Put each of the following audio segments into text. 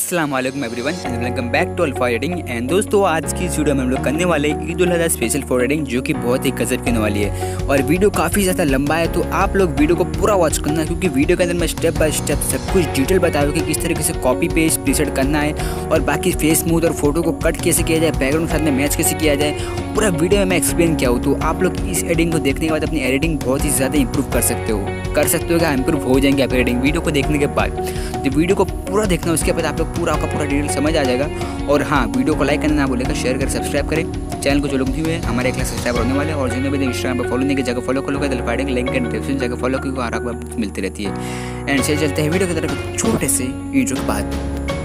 अस्सलाम वालेकुम everyone and welcome back to alpha editing. And दोस्तों, आज की इस वीडियो में हम लोग करने वाले Eid ul Azha special photo editing, जो कि बहुत ही गजब की होने वाली है। और वीडियो काफ़ी ज़्यादा लंबा है, तो आप लोग वीडियो को पूरा वॉच करना, क्योंकि वीडियो के अंदर मैं स्टेप बाय स्टेप सब कुछ डिटेल बताऊँ कि किस तरीके से कॉपी पेस्ट प्रीसेट करना है, और बाकी फेस स्मूथ और फोटो को कट कैसे किया जाए, बैकग्राउंड के साथ में मैच कैसे किया जाए, पूरा वीडियो में मैं एक्सप्लेन किया हूँ। तो आप लोग इस एडिटिंग को देखने के बाद अपनी एडिटिंग बहुत ही ज़्यादा इंप्रूव कर सकते हो क्या इंप्रूव हो जाएंगे आप एडिटिंग वीडियो को देखने के बाद। तो वीडियो को पूरा देखना, उसके बाद आप लोग पूरा का पूरा डिटेल समझ आ जाएगा। और हाँ, वीडियो को लाइक करना ना भूलेगा, शेयर करें, सब्सक्राइब करें। चैनल को जो लोग नहीं हुए हमारे 1 लाख सब्सक्राइबर होने वाले, और जिन्हें भी इंस्टाग्राम पर फॉलो नहीं किया जगह फॉलो करोगे, तो फाइटिंग लिंक एंड डिस्क्रिप्शन जगह फॉलो क्योंकि हर आपको मिलती रहती है। एंड से चलते हैं वीडियो की तरफ छोटे से इंट्रो के बाद।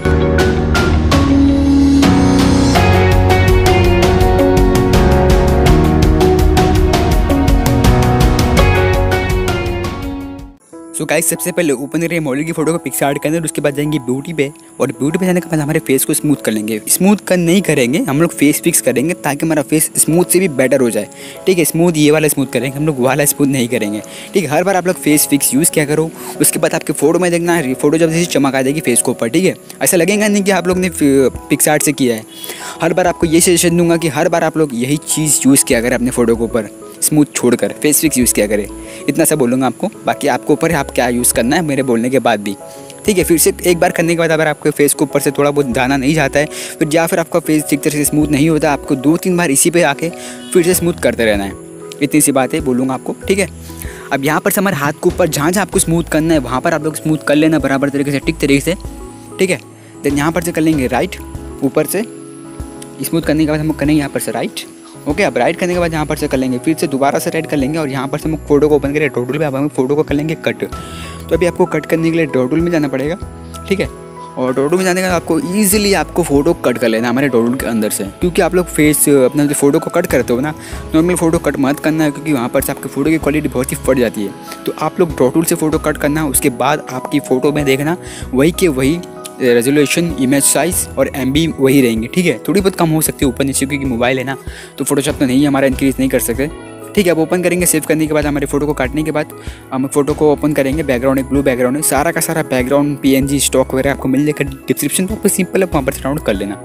सो गाइस, सबसे पहले ओपन करेंगे मॉडल की फोटो को पिक्सआर्ट के अंदर, उसके बाद जाएंगे ब्यूटी पे, और ब्यूटी पे जाने के बाद हमारे फेस को स्मूथ कर लेंगे। स्मूथ कर नहीं करेंगे हम लोग, फेस फिक्स करेंगे ताकि हमारा फेस स्मूथ से भी बेटर हो जाए। ठीक है, स्मूथ ये वाला स्मूथ करेंगे हम लोग, वाला स्मूथ नहीं करेंगे। ठीक है, हर बार आप लोग फेस फिक्स यूज़ क्या करो, उसके बाद आपके फोटो में देखना फोटो जब जैसे चमक आ जाएगी फेस के ऊपर। ठीक है, ऐसा लगेगा नहीं कि आप लोग ने पिक्सआर्ट से किया है। हर बार आपको ये सजेशन दूंगा कि हर बार आप लोग यही चीज़ यूज़ किया करें अपने फोटो के ऊपर, स्मूथ छोड़कर फेस फिक्स यूज़ किया करें। इतना सा बोलूँगा आपको, बाकी आपको ऊपर है आप क्या यूज़ करना है मेरे बोलने के बाद भी। ठीक है, फिर से एक बार करने के बाद अगर आपके फेस के ऊपर से थोड़ा बहुत दाना नहीं जाता है, फिर या फिर आपका फेस ठीक तरह से स्मूथ नहीं होता, आपको 2-3 बार इसी पे आके फिर से स्मूथ करते रहना है। इतनी सी बात है बोलूँगा आपको। ठीक है, अब यहाँ पर से हमारे हाथ के ऊपर जहाँ आपको स्मूथ करना है वहाँ पर आप लोग स्मूथ कर लेना बराबर तरीके से, ठीक तरीके से। ठीक है, देन यहाँ पर से कर लेंगे राइट, ऊपर से स्मूथ करने के बाद हम करेंगे यहाँ पर से राइट। ओके, अब राइट करने के बाद यहाँ पर से कर लेंगे, फिर से दोबारा से राइट कर लेंगे, और यहाँ पर से हम फोटो को ओपन करें डॉट टूल पे। अब हम फोटो को कर लेंगे कट। तो अभी आपको कट करने के लिए डॉट टूल में जाना पड़ेगा। ठीक है, और डॉट टूल में जाने के बाद आपको ईजिली आपको फोटो कट कर लेना हमारे डॉट टूल के अंदर से, क्योंकि आप लोग फेस अपना जो फोटो को कट करते हो ना, नॉर्मल फोटो कट मत करना है, क्योंकि वहाँ पर से आपकी फोटो की क्वालिटी बहुत ही फट जाती है। तो आप लोग डॉट टूल से फोटो कट करना, उसके बाद आपकी फ़ोटो में देखना वही के वही रेजोल्यूशन, इमेज साइज़ और MB वही रहेंगे। ठीक है, थोड़ी बहुत कम हो सकती है ऊपर नीचे, क्योंकि मोबाइल है ना, तो फोटोशॉप तो नहीं है हमारा, इंक्रीज़ नहीं कर सकते। ठीक है, अब ओपन करेंगे। सेव करने के बाद हमारे फोटो को काटने के बाद हम फोटो को ओपन करेंगे। बैकग्राउंड एक ब्लू बैकग्राउंड है, सारा का सारा बैकग्राउंड PNG स्टॉक वगैरह आपको मिल जाएगा डिस्क्रिप्शन पर, आपको सिंपल है वहाँ पर से डाउनलोड कर लेना।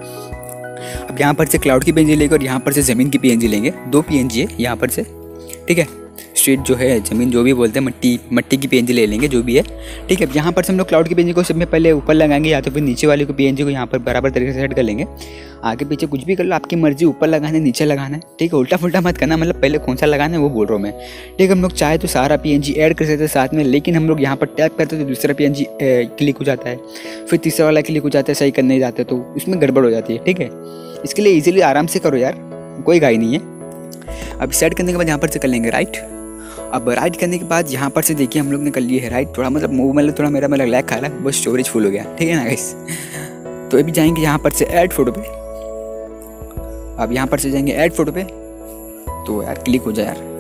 अब यहाँ पर से क्लाउड की PNG लेंगे, और यहाँ पर से ज़मीन की PNG लेंगे। 2 PNG है यहाँ पर से। ठीक है, स्ट्रीट जो है, ज़मीन जो भी बोलते हैं, मट्टी की PNG ले लेंगे जो भी है। ठीक है, यहाँ पर से हम लोग क्लाउड की PNG को सब में पहले ऊपर लगाएंगे, या तो फिर नीचे वाली को PNG को यहाँ पर बराबर तरीके से सेट कर लेंगे। आगे पीछे कुछ भी कर लो, आपकी मर्जी, ऊपर लगाना है नीचे लगाना है। ठीक है, उल्टा फुल्टा मत करना, मतलब पहले कौन सा लगाना है वो बोल रहा हूँ मैं। ठीक है, हम लोग चाहे तो सारा PNG ऐड कर सकते हैं साथ में, लेकिन हम लोग यहाँ पर टैप करते तो दूसरा PNG क्लिक हो जाता है, फिर तीसरा वाला क्लिक हो जाता है, सही करने जाते तो उसमें गड़बड़ हो जाती है। ठीक है, इसके लिए ईजिली आराम से करो यार, कोई गाय नहीं है। अब सेट करने के बाद यहाँ पर से कर लेंगे राइट। अब राइट करने के बाद यहाँ पर से देखिए हम लोग ने कर लिए है राइट। थोड़ा मतलब थोड़ा मेरा लैग खा रहा है, बस स्टोरेज फुल हो गया। ठीक है ना गाइस, तो अभी जाएंगे यहाँ पर से ऐड फोटो पे। अब यहाँ पर से जाएंगे ऐड फोटो पे, तो यार क्लिक हो जाए यार,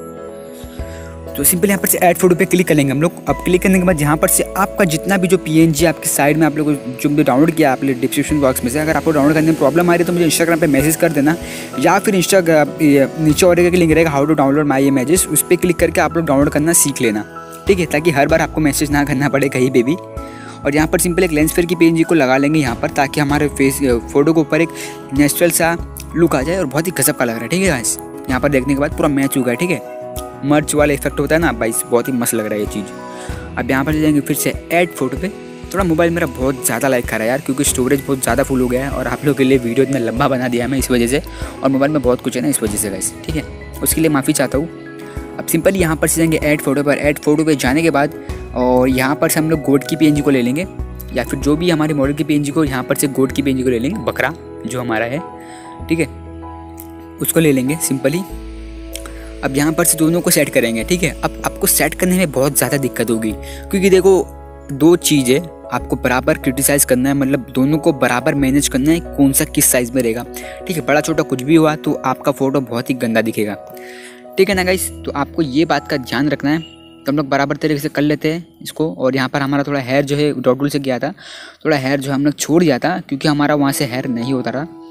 तो सिंपल यहाँ पर से ऐड फोटो पे क्लिक कर लेंगे हम लोग। अब क्लिक करने के बाद यहाँ पर से आपका जितना भी जो PNG आपके साइड में आप लोग जो भी डाउनलोड किया आपने डिस्क्रिप्शन बॉक्स में से, अगर आपको डाउनलोड करने में प्रॉब्लम आ रही है तो मुझे इंस्टाग्राम पे मैसेज कर देना, या फिर इंस्टाग्राम नीचे ऑर्डर का लिंक रहेगा how to download my images, उस पर क्लिक करके आप लोग डाउनलोड करना सीख लेना। ठीक है, ताकि हर बार आपको मैसेज ना करना पड़े कहीं पर भी। और यहाँ पर सिंपल एक लेंसफेयर की PNG को लगा लेंगे यहाँ पर, ताकि हमारे फेस फोटो के ऊपर एक नेचुरल सा लुक आ जाए, और बहुत ही गजब का लग रहा है। ठीक है गाइस, यहाँ पर देखने के बाद पूरा मैच हुआ है। ठीक है, मर्च वाला इफेक्ट होता है ना भाई, बहुत ही मस्त लग रहा है ये चीज़। अब यहाँ पर जाएंगे फिर से ऐड फोटो पे। थोड़ा मोबाइल मेरा बहुत ज़्यादा लाइक कर रहा है यार, क्योंकि स्टोरेज बहुत ज़्यादा फुल हो गया है, और आप लोगों के लिए वीडियो इतना लंबा बना दिया है मैं इस वजह से, और मोबाइल में बहुत कुछ है ना इस वजह से गाइस। ठीक है, उसके लिए माफ़ी चाहता हूँ। अब सिंपली यहाँ पर से जाएंगे ऐड फोटो पर। ऐड फोटो पे जाने के बाद और यहाँ पर से हम लोग गोट की PNG को ले लेंगे, या फिर जो भी हमारे मॉडल की PNG को, यहाँ पर से गोट की PNG को ले लेंगे, बकरा जो हमारा है। ठीक है, उसको ले लेंगे सिंपली। अब यहाँ पर से दोनों को सेट करेंगे। ठीक है, अब आपको सेट करने में बहुत ज़्यादा दिक्कत होगी, क्योंकि देखो 2 चीज़ है, आपको बराबर क्रिटिसाइज़ करना है, मतलब दोनों को बराबर मैनेज करना है, कौन सा किस साइज़ में रहेगा। ठीक है, बड़ा छोटा कुछ भी हुआ तो आपका फ़ोटो बहुत ही गंदा दिखेगा। ठीक है ना गाइस, तो आपको ये बात का ध्यान रखना है। तो हम लोग बराबर तरीके से कर लेते हैं इसको। और यहाँ पर हमारा थोड़ा हेयर जो है डॉट टूल से किया था, थोड़ा हेयर जो हम लोग छोड़ दिया था, क्योंकि हमारा वहाँ से हेयर नहीं होता रहा।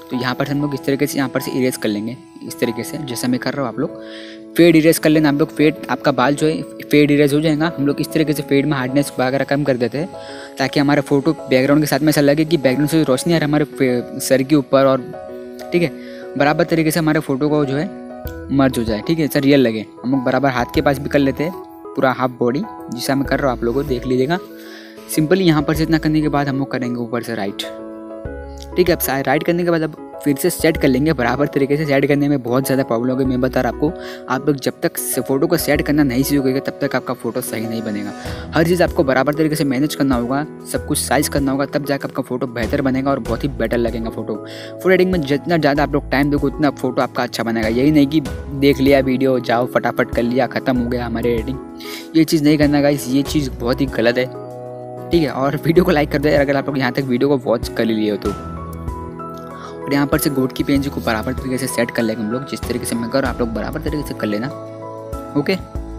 तो यहाँ पर से हम लोग इस तरीके से यहाँ पर से इरेज कर लेंगे, इस तरीके से जैसा मैं कर रहा हूँ। आप लोग फेड इरेज कर लेना। आप लोग फेड, आपका बाल जो है फेड इरेज हो जाएगा। हम लोग इस तरीके से फेड में हार्डनेस वगैरह कम कर देते हैं ताकि हमारा फोटो बैकग्राउंड के साथ में ऐसा लगे कि बैकग्राउंड से रोशनी आ रहा है हमारे सर के ऊपर, और ठीक है बराबर तरीके से हमारे फोटो को जो है मर्ज हो जाए, ठीक है, ऐसा रियल लगे। हम लोग बराबर हाथ के पास भी कर लेते हैं, पूरा हाफ बॉडी जैसा मैं कर रहा हूँ, आप लोगों को देख लीजिएगा। सिंपली यहाँ पर से इतना करने के बाद हम लोग करेंगे ऊपर से राइट, ठीक है। अब राइट करने के बाद अब फिर से सेट कर लेंगे बराबर तरीके से। सेट करने में बहुत ज़्यादा प्रॉब्लम होगी, मैं बता रहा आपको। आप लोग जब तक फ़ोटो को सेट करना नहीं सीखोगे तब तक आपका फ़ोटो सही नहीं बनेगा। हर चीज़ आपको बराबर तरीके से मैनेज करना होगा, सब कुछ साइज़ करना होगा, तब जाकर आपका फ़ोटो बेहतर बनेगा और बहुत ही बेटर लगेगा फ़ोटो। फुल एडिटिंग में जितना ज़्यादा आप लोग टाइम दोगे उतना फ़ोटो आपका अच्छा बनेगा। यही नहीं कि देख लिया वीडियो, जाओ फटाफट कर लिया, ख़त्म हो गया हमारी एडिटिंग। ये चीज़ नहीं करना गाइस, ये चीज़ बहुत ही गलत है, ठीक है। और वीडियो को लाइक कर दे अगर आप लोग यहाँ तक वीडियो को वॉच कर लिए हो तो। और यहाँ पर से गोट की पेंज को बराबर तरीके से सेट कर लेंगे हम लोग, जिस तरीके से मैं कर, आप लोग बराबर तरीके से कर लेना, ओके।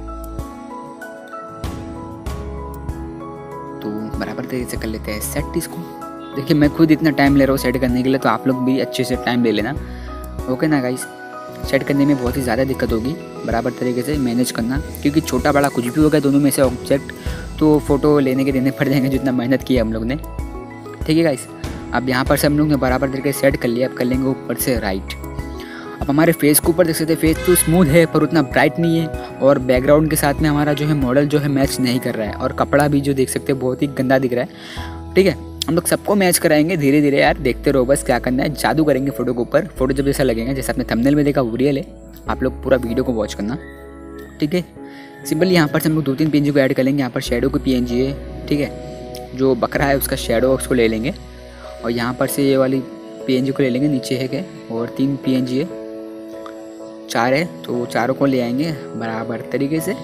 तो बराबर तरीके से कर लेते हैं सेट इसको। देखिए मैं खुद इतना टाइम ले रहा हूँ सेट करने के लिए, तो आप लोग भी अच्छे से टाइम ले लेना, ओके ना गाइस। सेट करने में बहुत ही ज़्यादा दिक्कत होगी, बराबर तरीके से मैनेज करना, क्योंकि छोटा बड़ा कुछ भी होगा दोनों में से ऑब्जेक्ट तो फ़ोटो लेने के देने पड़ जाएंगे जितना मेहनत की है हम लोग ने, ठीक है गाइस। अब यहाँ पर से हम लोग ने बराबर तरीके से सेट कर लिया। अब कर लेंगे ऊपर से राइट। अब हमारे फेस के ऊपर देख सकते हैं, फेस तो स्मूथ है पर उतना ब्राइट नहीं है, और बैकग्राउंड के साथ में हमारा जो है मॉडल जो है मैच नहीं कर रहा है, और कपड़ा भी जो देख सकते हैं बहुत ही गंदा दिख रहा है, ठीक है। हम लोग सबको मैच कराएंगे धीरे धीरे यार, देखते रहो बस क्या करना है, जादू करेंगे फोटो के ऊपर। फोटो जब जैसा लगेगा जैसे आपने थंबनेल में देखा वो रियल है, आप लोग पूरा वीडियो को वॉच करना, ठीक है। सिंपली यहाँ पर से हम लोग 2-3 पीएनजी को ऐड कर लेंगे। यहाँ पर शेडो की पीएनजी है, ठीक है, जो बकरा है उसका शेडो उसको ले लेंगे, और यहाँ पर से ये वाली पीएनजी को ले लेंगे, नीचे है क्या, और 3 पीएनजी है, 4 है, तो चारों को ले आएंगे बराबर तरीके से,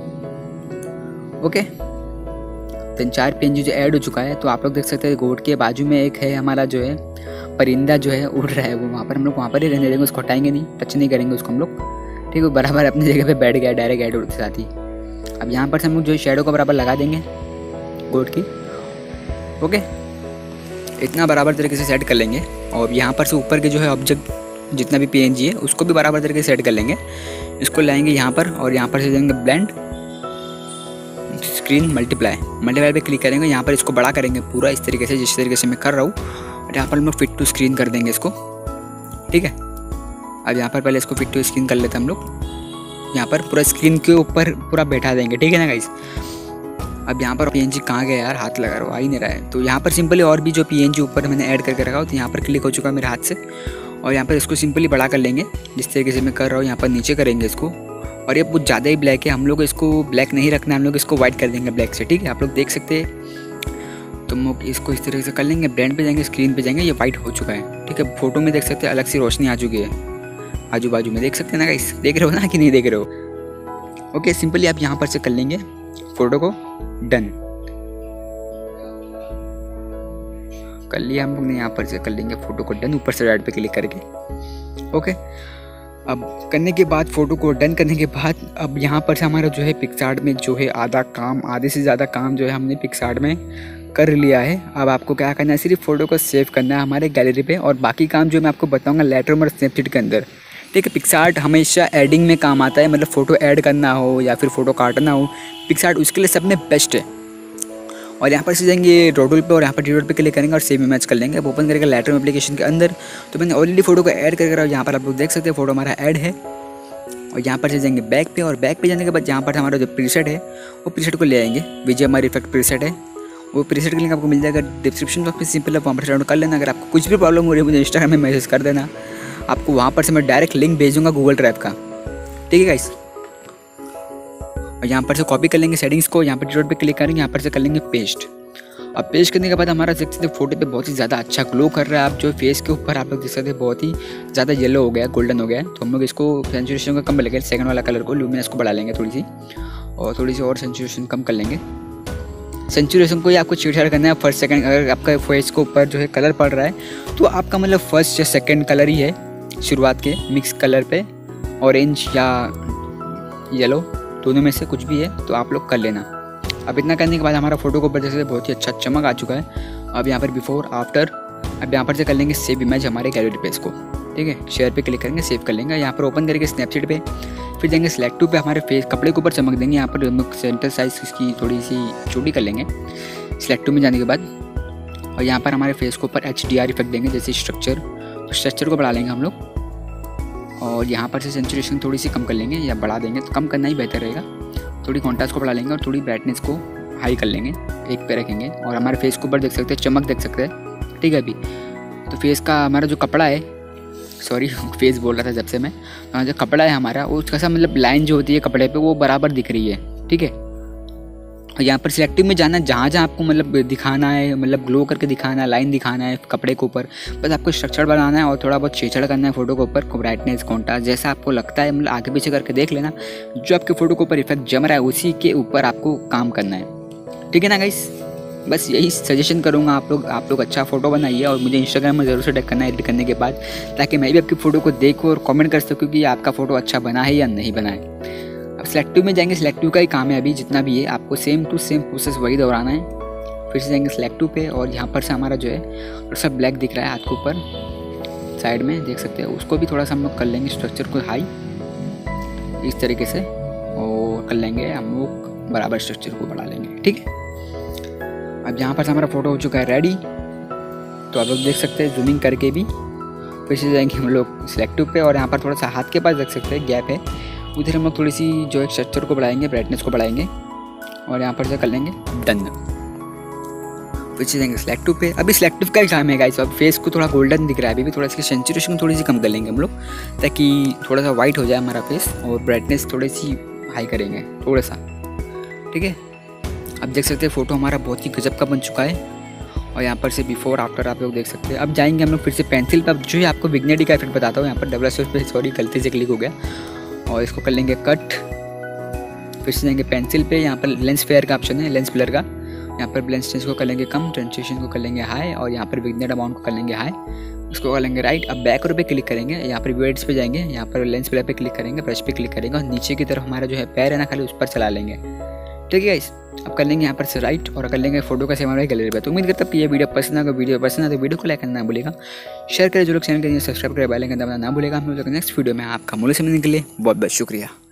ओके। तो 4 पीएनजी जो ऐड हो चुका है, तो आप लोग देख सकते हैं गोट के बाजू में एक है हमारा जो है परिंदा जो है उड़ रहा है, वो वहाँ पर हम लोग वहाँ पर ही रहने देंगे, उसको हटाएंगे नहीं, टच नहीं करेंगे उसको हम लोग, ठीक है। बराबर अपनी जगह पे बैठ गया डायरेक्ट ऐड के साथ ही। अब यहाँ पर से हम लोग जो है शेडो को बराबर लगा देंगे गोट की, ओके। इतना बराबर तरीके से सेट कर लेंगे। और यहाँ पर से ऊपर के जो है ऑब्जेक्ट जितना भी पीएनजी है उसको भी बराबर तरीके से सेट कर लेंगे। इसको लाएंगे यहाँ पर, और यहाँ पर से देंगे ब्लेंड स्क्रीन मल्टीप्लाई पे क्लिक करेंगे। यहाँ पर इसको बड़ा करेंगे पूरा इस तरीके से, जिस तरीके से मैं कर रहा हूँ, और यहाँ पर हम लोग फिट टू स्क्रीन कर देंगे इसको, ठीक है। अब यहाँ पर पहले इसको फिट टू स्क्रीन कर लेते हैं हम लोग, यहाँ पर पूरा स्क्रीन के ऊपर पूरा बैठा देंगे, ठीक है ना गाइस। अब यहाँ पर पीएनजी कहाँ गया यार, हाथ लगा रहा हूँ, आ ही नहीं रहा है। तो यहाँ पर सिंपली और भी जो पीएनजी ऊपर मैंने ऐड करके रखा हो, तो यहाँ पर क्लिक हो चुका है मेरे हाथ से, और यहाँ पर इसको सिंपली बड़ा कर लेंगे जिस तरीके से मैं कर रहा हूँ। यहाँ पर नीचे करेंगे इसको, और ये कुछ ज़्यादा ही ब्लैक है, हम लोग इसको ब्लैक नहीं रखना है, हम लोग इसको वाइट कर देंगे ब्लैक से, ठीक है। आप लोग देख सकते हैं, तो हम लोग इसको इस तरीके से कर लेंगे। ब्लेंड पे जाएंगे, स्क्रीन पे जाएंगे, ये वाइट हो चुका है, ठीक है। फोटो में देख सकते हैं अलग सी रोशनी आ चुकी है, आजू बाजू में देख सकते हैं ना गाइस, देख रहे हो ना कि नहीं देख रहे हो, ओके। सिंपली आप यहाँ पर से कर लेंगे फोटो को डन कर लिया हम लोग ने। यहाँ पर से कर लेंगे फोटो को डन, ऊपर से राइट पे क्लिक करके, ओके। अब करने के बाद फ़ोटो को डन करने के बाद अब यहाँ पर से हमारा जो है पिक्सार्ट में जो है आधे से ज़्यादा काम जो है हमने पिक्सार्ट में कर लिया है। अब आपको क्या करना है, सिर्फ फ़ोटो को सेव करना है हमारे गैलरी पे, और बाकी काम जो मैं आपको बताऊँगा लाइटरूम और स्नैपचैट के अंदर, ठीक है। पिक्सार्ट हमेशा एडिंग में काम आता है, मतलब फ़ोटो ऐड करना हो या फिर फ़ोटो काटना हो, पिक्सार्ट उसके लिए सब में बेस्ट है। और यहाँ पर से जाएंगे रोडल पे, और यहाँ पर डी पे क्लिक करेंगे और सेव इमेज कर लेंगे। अब ओपन करेंगे लाइटरूम एप्लीकेशन के अंदर, तो मैंने ऑलरेडी फोटो को ऐड करके रखा है। यहाँ पर आप लोग देख सकते हैं फोटो हमारा ऐड है। और यहाँ पर से जाएंगे बैक पे, और बैक पे जाने के बाद यहाँ पर हमारा जो प्रीसेट है वो प्रीसेट को ले आएंगे। VGMR इफेक्ट प्रीसेट है, वो प्रीसेट के लिंक आपको मिल जाएगा डिस्क्रिप्शन बॉक्स में, सिंपल आप वहाँ पर डाउनलोड कर लेना। अगर आपको कुछ भी प्रॉब्लम हो रही है मुझे इंस्टाग्राम में मैसेज कर देना, आपको वहाँ पर से मैं डायरेक्ट लिंक भेजूँगा गूगल ड्राइव का, ठीक है गाइस। और यहाँ पर से कॉपी कर लेंगे सेटिंग्स को, यहाँ पर डॉट पे क्लिक करेंगे, यहाँ पर से कर लेंगे पेस्ट। अब पेस्ट करने के बाद हमारा देख सकते फोटो पे बहुत ही ज़्यादा अच्छा ग्लो कर रहा है। आप जो फेस के ऊपर आप लोग देख सकते हैं बहुत ही ज़्यादा येलो हो गया, गोल्डन हो गया है। तो हम लोग इसको सेंचुरेशन का कम लगेगा, सेकंड वाला कलर को ल्यूमिनस को बढ़ा लेंगे थोड़ी सी, और थोड़ी सी और सेंचुरेशन कम कर लेंगे। सेंचुरेशन को ही आपको छेड़छाड़ करना है फर्स्ट सेकंड। अगर आपका फेस के ऊपर जो है कलर पड़ रहा है तो आपका मतलब फर्स्ट या सेकंड कलर ही है शुरुआत के मिक्स कलर पे, ऑरेंज या येलो दोनों में से कुछ भी है तो आप लोग कर लेना। अब इतना करने के बाद हमारा फोटो के ऊपर जैसे बहुत ही अच्छा चमक आ चुका है। अब यहाँ पर बिफोर आफ्टर अब यहाँ पर से कर लेंगे सेव इमेज हमारे गैलरी पेज को, ठीक है। शेयर पे क्लिक करेंगे, सेव कर लेंगे। यहाँ पर ओपन करेंगे स्नैपचैट पे, फिर जाएंगे सिलेक्ट टू पे, हमारे फेस कपड़े के ऊपर चमक देंगे। यहाँ पर हम सेंटर साइज़ इसकी थोड़ी सी छोटी कर लेंगे सिलेक्ट टू में जाने के बाद। और यहाँ पर हमारे फेस के ऊपर HDR इफेक्ट देंगे, जैसे स्ट्रक्चर को बढ़ा लेंगे हम लोग। और यहाँ पर से सेंचुरेशन थोड़ी सी कम कर लेंगे या बढ़ा देंगे, तो कम करना ही बेहतर रहेगा। थोड़ी कॉन्ट्रास्ट को बढ़ा लेंगे और थोड़ी ब्राइटनेस को हाई कर लेंगे, एक पे रखेंगे। और हमारे फेस के ऊपर देख सकते हैं चमक देख सकते हैं, ठीक है। अभी तो फेस का हमारा जो कपड़ा है, सॉरी फेस बोल रहा था जब से मैं, जो कपड़ा है हमारा वो उसका सा मतलब लाइन जो होती है कपड़े पे वो बराबर दिख रही है, ठीक है। और यहाँ पर सिलेक्टिव में जाना, जहाँ जहाँ आपको मतलब दिखाना है, मतलब ग्लो करके दिखाना है, लाइन दिखाना है कपड़े के ऊपर, बस आपको स्ट्रक्चर बनाना है और थोड़ा बहुत छेड़छाड़ करना है फोटो के ऊपर, ब्राइटनेस कॉन्ट्रास्ट जैसा आपको लगता है, मतलब आगे पीछे करके देख लेना, जो आपके फोटो के ऊपर इफेक्ट जम रहा है उसी के ऊपर आपको काम करना है, ठीक है ना गाइस। बस यही सजेशन करूँगा, आप लोग अच्छा फोटो बनाइए और मुझे इंस्टाग्राम में ज़रूर से टैग करना है एडिट करने के बाद, ताकि मैं भी आपकी फ़ोटो को देखूँ और कमेंट कर सकूँ कि आपका फ़ोटो अच्छा बना है या नहीं बना है। अब सिलेक्टिव में जाएंगे, सिलेक्टिव का ही काम है अभी जितना भी है, आपको सेम टू सेम प्रोसेस वही दोहराना है। फिर से जाएंगे सिलेक्टिव पे और यहाँ पर से हमारा जो है थोड़ा सा ब्लैक दिख रहा है हाथ के ऊपर साइड में, देख सकते हैं, उसको भी थोड़ा सा हम लोग कर लेंगे स्ट्रक्चर को हाई इस तरीके से, और कर लेंगे हम लोग बराबर स्ट्रक्चर को बढ़ा लेंगे, ठीक है। अब यहाँ पर से हमारा फोटो हो चुका है रेडी, तो आप लोग देख सकते हैं जूमिंग करके भी। फिर से जाएंगे हम लोग सिलेक्टिव पे और यहाँ पर थोड़ा सा हाथ के पास देख सकते हैं गैप है, उधर हम लोग थोड़ी सी जो एक स्ट्रक्चर को बढ़ाएंगे, ब्राइटनेस को बढ़ाएंगे और यहाँ पर से कर लेंगे डन। फिर से जाएंगे सिलेक्टिव पे, अभी सिलेक्टिव का ही काम है गाइस। अब फेस को थोड़ा गोल्डन दिख रहा है, अभी थोड़ा इसकी सेंचुरेशन थोड़ी सी कम कर लेंगे हम लोग, ताकि थोड़ा सा वाइट हो जाए हमारा फेस, और ब्राइटनेस थोड़ी सी हाई करेंगे थोड़ा सा, ठीक है। अब देख सकते हैं फोटो हमारा बहुत ही गजब का बन चुका है, और यहाँ पर से बिफोर आफ्टर आप लोग देख सकते हैं। अब जाएंगे हम लोग फिर से पेंसिल पर, जो है आपको विग्नेटी का इफेक्ट बताता हूँ। यहाँ पर डबल स्लैश पे सॉरी गलती से क्लिक हो गया, और इसको कर लेंगे कट। फिर से जाएंगे पेंसिल पे, यहाँ पर लेंस फेयर का ऑप्शन है, लेंस ब्लर का, यहाँ पर ब्लेंसनेस को कर लेंगे कम, ट्रांजिशन को कर लेंगे हाई, और यहाँ पर विग्नेट अमाउंट को कर लेंगे हाई, उसको कर लेंगे राइट। अब बैक पे क्लिक करेंगे, यहाँ पर व्यू एड्स पे जाएंगे, यहाँ पर लेंस ब्लर पे क्लिक करेंगे, ब्रश पे क्लिक करेंगे और नीचे की तरफ हमारा जो है पैर है ना खाली उस पर चला लेंगे, ठीक है गाइस। अब कर लेंगे यहाँ पर से राइट और कर लेंगे फोटो का सेव हमारे गैलरी पे। तो उम्मीद करता हूँ कि ये वीडियो पसंद आएगा, वीडियो पसंद आए तो वीडियो को लाइक करना ना भूलेगा, शेयर करें, जो लोग चैनल के लिए सब्सक्राइब करें, बेल आइकन दबाना ना भूलेगा। हम लोग नेक्स्ट वीडियो में आपका मुझे समझने के लिए बहुत बहुत शुक्रिया।